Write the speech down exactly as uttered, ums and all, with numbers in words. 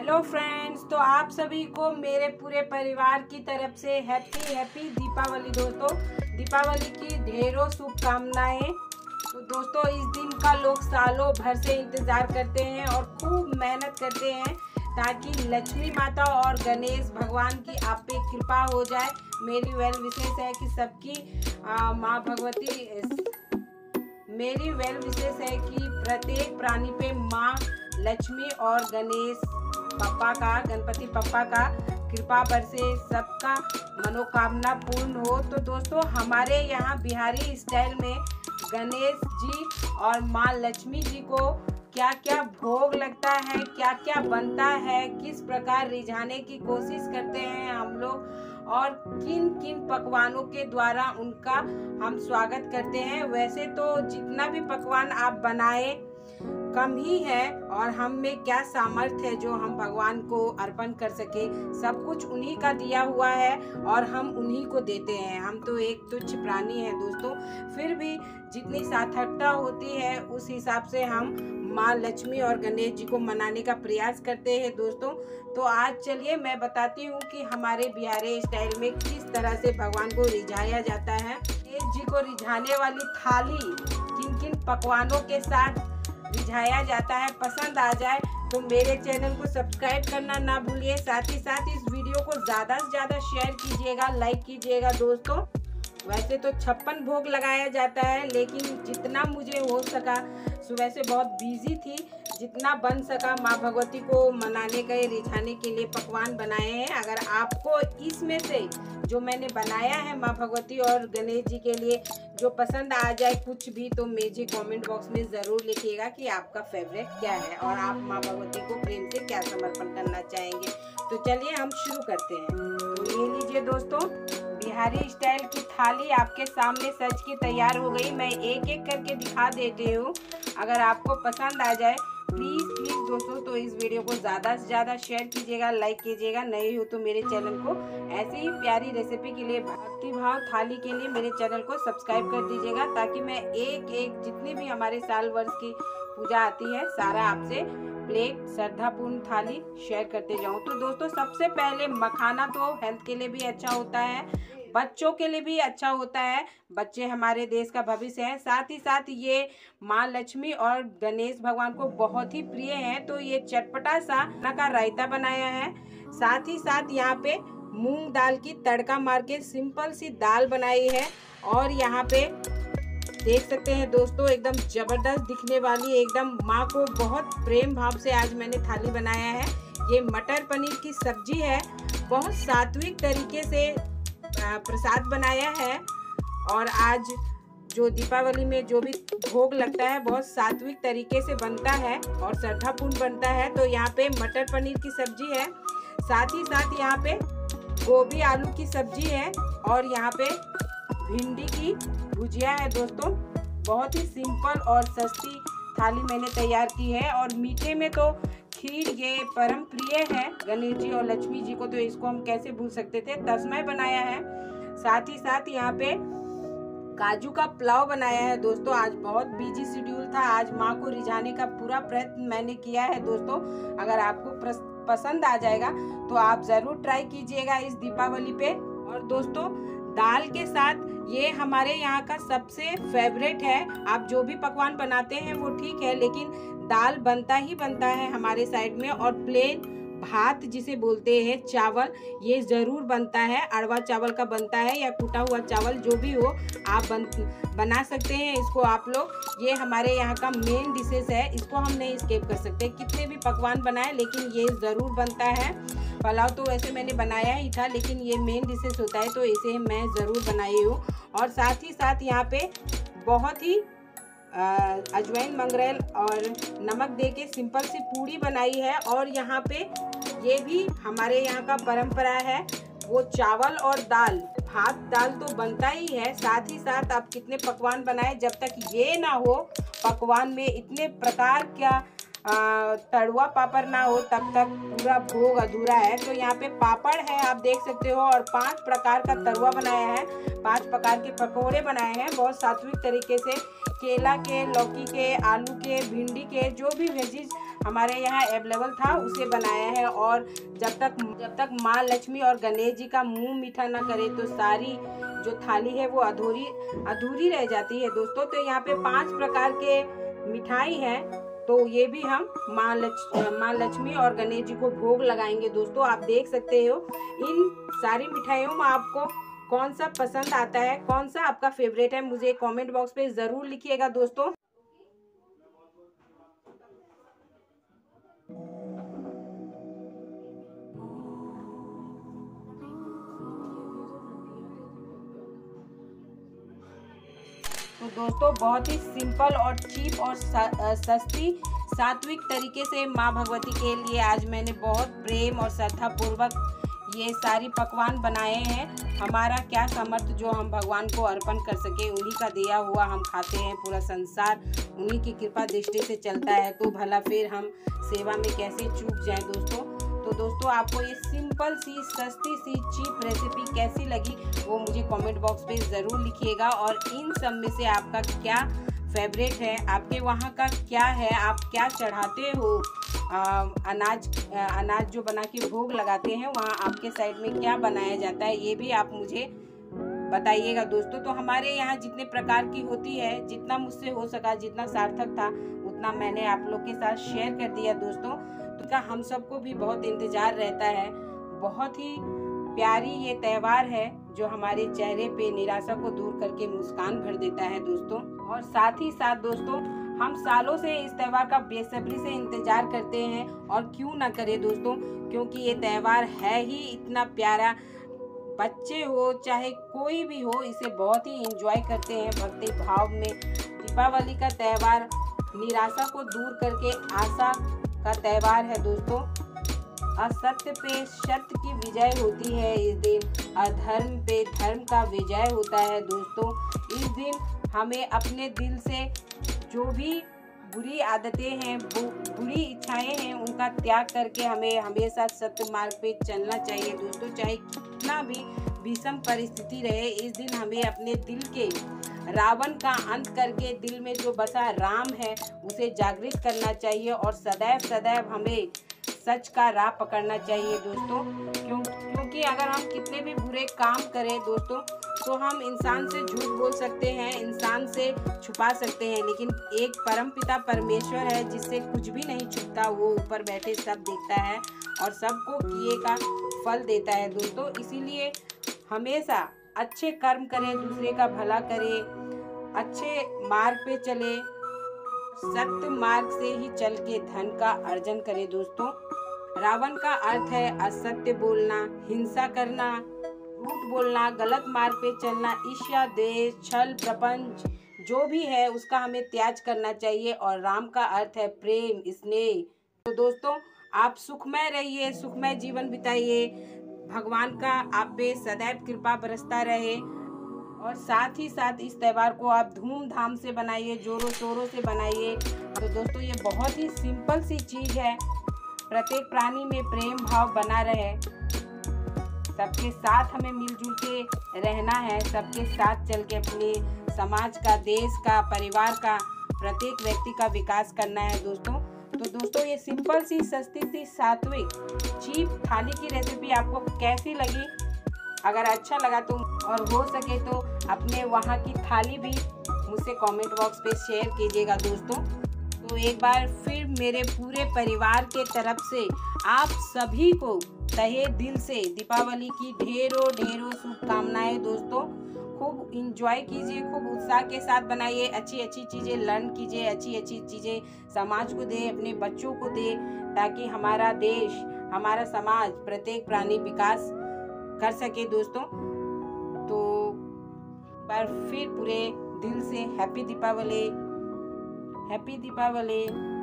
Hello friends, तो आप सभी को मेरे पूरे परिवार की तरफ से हैप्पी हैप्पी दीपावली। दोस्तों, दीपावली की ढेरों शुभकामनाएं। तो दोस्तों, इस दिन का लोग सालों भर से इंतज़ार करते हैं और खूब मेहनत करते हैं ताकि लक्ष्मी माता और गणेश भगवान की आप पे कृपा हो जाए। मेरी वेल विशेष है कि सबकी माँ भगवती मेरी वेल विशेष है कि प्रत्येक प्राणी पे माँ लक्ष्मी और गणेश पप्पा का गणपति पप्पा का कृपा बरसे, सबका मनोकामना पूर्ण हो। तो दोस्तों, हमारे यहाँ बिहारी स्टाइल में गणेश जी और माँ लक्ष्मी जी को क्या क्या भोग लगता है, क्या क्या बनता है, किस प्रकार रिझाने की कोशिश करते हैं हम लोग और किन किन पकवानों के द्वारा उनका हम स्वागत करते हैं। वैसे तो जितना भी पकवान आप बनाए कम ही है और हम में क्या सामर्थ्य है जो हम भगवान को अर्पण कर सके। सब कुछ उन्हीं का दिया हुआ है और हम उन्हीं को देते हैं। हम तो एक तुच्छ प्राणी हैं दोस्तों, फिर भी जितनी सार्थकता होती है उस हिसाब से हम माँ लक्ष्मी और गणेश जी को मनाने का प्रयास करते हैं दोस्तों। तो आज चलिए मैं बताती हूँ कि हमारे बिहारी स्टाइल में किस तरह से भगवान को रिझाया जाता है। गणेश जी को रिझाने वाली थाली किन किन पकवानों के साथ रिझाया जाता है, पसंद आ जाए तो मेरे चैनल को सब्सक्राइब करना ना भूलिए। साथ ही साथ इस वीडियो को ज़्यादा से ज़्यादा शेयर कीजिएगा, लाइक कीजिएगा दोस्तों। वैसे तो छप्पन भोग लगाया जाता है, लेकिन जितना मुझे हो सका, सुबह से बहुत बिजी थी, जितना बन सका माँ भगवती को मनाने के रिझाने के लिए पकवान बनाए हैं। अगर आपको इसमें से जो मैंने बनाया है माँ भगवती और गणेश जी के लिए जो पसंद आ जाए कुछ भी, तो मुझे कमेंट बॉक्स में ज़रूर लिखिएगा कि आपका फेवरेट क्या है और आप माँ भगवती को प्रेम से क्या समर्पण करना चाहेंगे। तो चलिए हम शुरू करते हैं। तो ये लीजिए दोस्तों, बिहारी स्टाइल की थाली आपके सामने सज के तैयार हो गई। मैं एक एक करके दिखा देती हूँ। अगर आपको पसंद आ जाए प्लीज़ प्लीज़ दोस्तों तो इस वीडियो को ज़्यादा से ज़्यादा शेयर कीजिएगा, लाइक कीजिएगा। नए हो तो मेरे चैनल को ऐसे ही प्यारी रेसिपी के लिए, भक्ति भाव थाली के लिए मेरे चैनल को सब्सक्राइब कर दीजिएगा, ताकि मैं एक एक जितनी भी हमारे साल वर्ष की पूजा आती है सारा आपसे प्लेट श्रद्धापूर्ण थाली शेयर करते जाऊँ। तो दोस्तों, सबसे पहले मखाना तो हेल्थ के लिए भी अच्छा होता है, बच्चों के लिए भी अच्छा होता है। बच्चे हमारे देश का भविष्य है। साथ ही साथ ये माँ लक्ष्मी और गणेश भगवान को बहुत ही प्रिय है। तो ये चटपटा सा का रायता बनाया है। साथ ही साथ यहाँ पे मूंग दाल की तड़का मार के सिंपल सी दाल बनाई है। और यहाँ पे देख सकते हैं दोस्तों, एकदम जबरदस्त दिखने वाली, एकदम माँ को बहुत प्रेम भाव से आज मैंने थाली बनाया है। ये मटर पनीर की सब्जी है। बहुत सात्विक तरीके से प्रसाद बनाया है। और आज जो दीपावली में जो भी भोग लगता है बहुत सात्विक तरीके से बनता है और श्रद्धापूर्ण बनता है। तो यहाँ पे मटर पनीर की सब्जी है, साथ ही साथ यहाँ पे गोभी आलू की सब्जी है और यहाँ पे भिंडी की भुजिया है दोस्तों। बहुत ही सिंपल और सस्ती थाली मैंने तैयार की है। और मीठे में तो खीर ये परम प्रिय है गणेश जी और लक्ष्मी जी को, तो इसको हम कैसे भूल सकते थे। तस्मै बनाया है। साथ ही साथ यहाँ पे काजू का पुलाव बनाया है दोस्तों। आज बहुत बिजी शेड्यूल था, आज माँ को रिझाने का पूरा प्रयत्न मैंने किया है दोस्तों। अगर आपको पसंद आ जाएगा तो आप ज़रूर ट्राई कीजिएगा इस दीपावली पे। और दोस्तों, दाल के साथ ये हमारे यहाँ का सबसे फेवरेट है। आप जो भी पकवान बनाते हैं वो ठीक है, लेकिन दाल बनता ही बनता है हमारे साइड में। और प्लेन भात जिसे बोलते हैं, चावल, ये ज़रूर बनता है। अरवा चावल का बनता है या कूटा हुआ चावल, जो भी हो आप बन बना सकते हैं इसको आप लोग। ये हमारे यहाँ का मेन डिशेस है, इसको हम नहीं स्किप कर सकते। कितने भी पकवान बनाए लेकिन ये ज़रूर बनता है। पुलाव तो वैसे मैंने बनाया ही था, लेकिन ये मेन डिशेस होता है तो इसे मैं ज़रूर बनाई हूँ। और साथ ही साथ यहाँ पे बहुत ही अजवाइन मंगरेल और नमक दे के सिंपल सी पूड़ी बनाई है। और यहाँ पे ये भी हमारे यहाँ का परंपरा है, वो चावल और दाल, भात दाल तो बनता ही है। साथ ही साथ आप कितने पकवान बनाए, जब तक ये ना हो पकवान में इतने प्रकार का तड़ुआ पापड़ ना हो तब तक पूरा भोग अधूरा है। तो यहाँ पे पापड़ है, आप देख सकते हो, और पांच प्रकार का तरुआ बनाया है, पांच प्रकार के पकोड़े बनाए हैं बहुत सात्विक तरीके से। केला के, लौकी के, आलू के, भिंडी के, जो भी वेजिज हमारे यहाँ अवेलेबल था उसे बनाया है। और जब तक जब तक माँ लक्ष्मी और गणेश जी का मुंह मीठा ना करे तो सारी जो थाली है वो अधूरी अधूरी रह जाती है दोस्तों। तो यहाँ पे पांच प्रकार के मिठाई है, तो ये भी हम माँ लक्ष्मी माँ लक्ष्मी और गणेश जी को भोग लगाएंगे दोस्तों। आप देख सकते हो इन सारी मिठाइयों में आपको कौन सा पसंद आता है, कौन सा आपका फेवरेट है, मुझे कमेंट बॉक्स पे ज़रूर लिखिएगा दोस्तों। तो दोस्तों बहुत ही सिंपल और चीप और सस्ती सात्विक तरीके से माँ भगवती के लिए आज मैंने बहुत प्रेम और श्रद्धा पूर्वक ये सारी पकवान बनाए हैं। हमारा क्या सामर्थ्य जो हम भगवान को अर्पण कर सके, उन्हीं का दिया हुआ हम खाते हैं। पूरा संसार उन्हीं की कृपा दृष्टि से चलता है, तो भला फिर हम सेवा में कैसे चूक जाएं दोस्तों। तो दोस्तों आपको ये सिंपल सी सस्ती सी चीप रेसिपी कैसी लगी वो मुझे कमेंट बॉक्स पे ज़रूर लिखिएगा। और इन सब में से आपका क्या फेवरेट है, आपके वहाँ का क्या है, आप क्या चढ़ाते हो, आ, अनाज आ, अनाज जो बना के भोग लगाते हैं वहाँ आपके साइड में क्या बनाया जाता है, ये भी आप मुझे बताइएगा दोस्तों। तो हमारे यहाँ जितने प्रकार की होती है, जितना मुझसे हो सका, जितना सार्थक था उतना मैंने आप लोग के साथ शेयर कर दिया दोस्तों। तो क्या हम सबको भी बहुत इंतजार रहता है, बहुत ही प्यारी ये त्यौहार है जो हमारे चेहरे पे निराशा को दूर करके मुस्कान भर देता है दोस्तों। और साथ ही साथ दोस्तों हम सालों से इस त्यौहार का बेसब्री से इंतजार करते हैं, और क्यों ना करें दोस्तों, क्योंकि ये त्यौहार है ही इतना प्यारा। बच्चे हो चाहे कोई भी हो, इसे बहुत ही एंजॉय करते हैं भक्ति भाव में। दीपावली का त्यौहार निराशा को दूर करके आशा का त्यौहार है दोस्तों। असत्य पे सत्य की विजय होती है इस दिन, अधर्म पे धर्म का विजय होता है दोस्तों। इस दिन हमें अपने दिल से जो भी बुरी आदतें हैं, बुरी इच्छाएं हैं, उनका त्याग करके हमें हमेशा सत्य मार्ग पे चलना चाहिए दोस्तों। चाहे कितना भी विषम परिस्थिति रहे, इस दिन हमें अपने दिल के रावण का अंत करके दिल में जो बसा राम है उसे जागृत करना चाहिए, और सदैव सदैव हमें सच का राह पकड़ना चाहिए दोस्तों। क्यों क्योंकि अगर हम कितने भी बुरे काम करें दोस्तों, तो हम इंसान से झूठ बोल सकते हैं, इंसान से छुपा सकते हैं, लेकिन एक परमपिता परमेश्वर है जिससे कुछ भी नहीं छुपता। वो ऊपर बैठे सब देखता है और सबको किए का फल देता है दोस्तों। इसीलिए हमेशा अच्छे कर्म करें, दूसरे का भला करें, अच्छे मार्ग पे चले, सत्य मार्ग से ही चल के धन का अर्जन करें दोस्तों। रावण का अर्थ है असत्य बोलना, हिंसा करना, झूठ बोलना, गलत मार्ग पे चलना, ईर्ष्या, द्वेष, छल, प्रपंच जो भी है उसका हमें त्याग करना चाहिए। और राम का अर्थ है प्रेम, स्नेह। तो दोस्तों आप सुखमय रहिए, सुखमय जीवन बिताइए, भगवान का आप पे सदैव कृपा बरसता रहे। और साथ ही साथ इस त्यौहार को आप धूमधाम से बनाइए, जोरों शोरों से बनाइए। तो दोस्तों ये बहुत ही सिंपल सी चीज़ है, प्रत्येक प्राणी में प्रेम भाव बना रहे, सबके साथ हमें मिलजुल के रहना है, सबके साथ चल के अपने समाज का, देश का, परिवार का, प्रत्येक व्यक्ति का विकास करना है दोस्तों। तो दोस्तों ये सिंपल सी सस्ती सी सात्विक चीप थाली की रेसिपी आपको कैसी लगी? अगर अच्छा लगा तो और हो सके तो अपने वहाँ की थाली भी मुझसे कमेंट बॉक्स पे शेयर कीजिएगा दोस्तों। तो एक बार फिर मेरे पूरे परिवार के तरफ से आप सभी को तहे दिल से दीपावली की ढेरों ढेरों शुभकामनाएं दोस्तों। खूब इंजॉय कीजिए, खूब उत्साह के साथ बनाइए, अच्छी अच्छी चीज़ें लर्न कीजिए, अच्छी अच्छी चीज़ें समाज को दे, अपने बच्चों को दे, ताकि हमारा देश, हमारा समाज, प्रत्येक प्राणी विकास कर सके दोस्तों। तो बार फिर पूरे दिल से हैप्पी दीपावली, हैप्पी दीपावली।